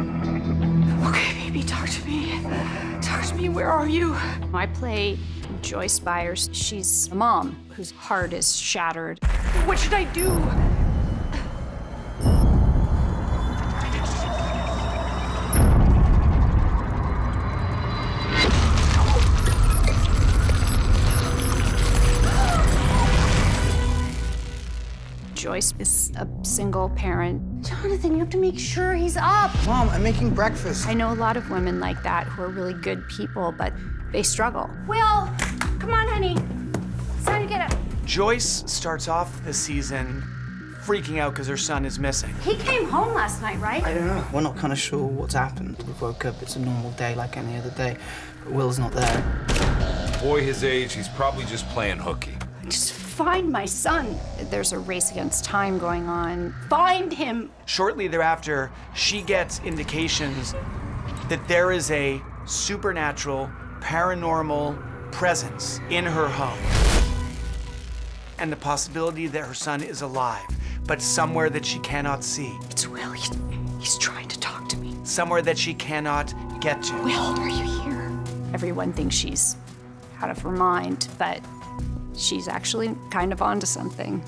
Okay, baby, talk to me. Talk to me, where are you? I play Joyce Byers. She's a mom whose heart is shattered. What should I do? Joyce is a single parent. Jonathan, you have to make sure he's up. Mom, I'm making breakfast. I know a lot of women like that who are really good people, but they struggle. Will, come on, honey. It's time to get up. Joyce starts off the season freaking out because her son is missing. He came home last night, right? I don't know. We're not kind of sure what's happened. We woke up, it's a normal day like any other day, but Will's not there. Boy his age, he's probably just playing hooky. Just find my son. There's a race against time going on. Find him. Shortly thereafter, she gets indications that there is a supernatural, paranormal presence in her home. And the possibility that her son is alive, but somewhere that she cannot see. It's Will. He's trying to talk to me. Somewhere that she cannot get to. Will, are you here? Everyone thinks she's out of her mind, but she's actually kind of onto something.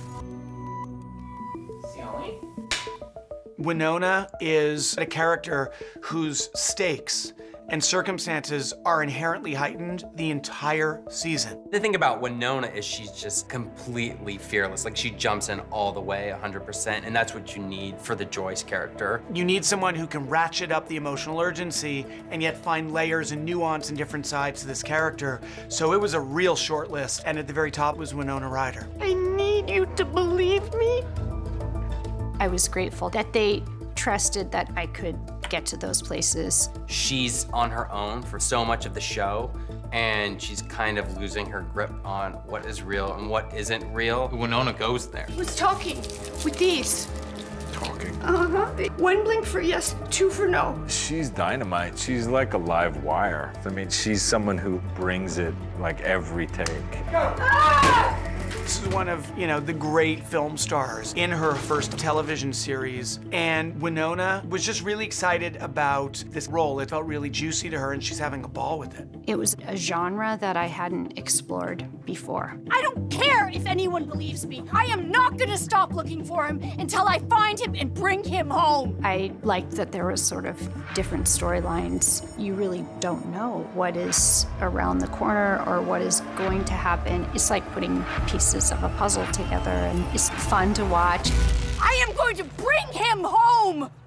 Winona is a character whose stakes and circumstances are inherently heightened the entire season. The thing about Winona is she's just completely fearless. Like, she jumps in all the way, 100%, and that's what you need for the Joyce character. You need someone who can ratchet up the emotional urgency and yet find layers and nuance and different sides to this character. So it was a real short list, and at the very top was Winona Ryder. I need you to believe me. I was grateful that they trusted that I could get to those places. She's on her own for so much of the show, and she's kind of losing her grip on what is real and what isn't real. Winona goes there. I was talking with these. Talking? Uh-huh. One blink for yes, two for no. She's dynamite. She's like a live wire. I mean, she's someone who brings it like every take. Ah! This is one of, the great film stars in her first television series. And Winona was just really excited about this role. It felt really juicy to her, and she's having a ball with it. It was a genre that I hadn't explored before. I don't care if anyone believes me. I am not gonna stop looking for him until I find him and bring him home. I liked that there was sort of different storylines. You really don't know what is around the corner or what is going to happen. It's like putting pieces of a puzzle together, and it's fun to watch. I am going to bring him home!